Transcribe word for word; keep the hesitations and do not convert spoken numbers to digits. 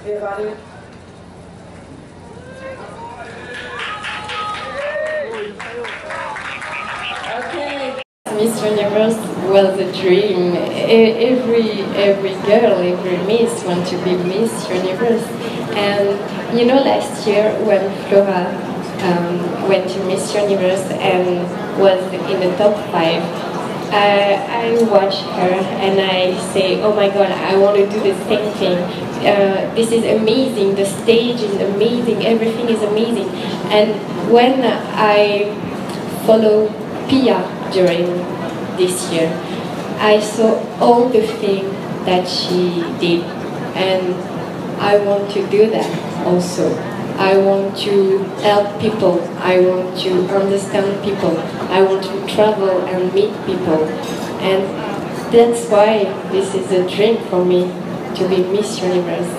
Okay. Miss Universe was a dream. E- Every every girl, every Miss wants to be Miss Universe. And you know, last year when Flora um, went to Miss Universe and was in the top five, I, I watch her and I say, oh my God, I want to do the same thing. Uh, this is amazing. The stage is amazing. Everything is amazing. And when I follow Pia during this year, I saw all the things that she did, and I want to do that also. I want to help people, I want to understand people, I want to travel and meet people, and that's why this is a dream for me to be Miss Universe.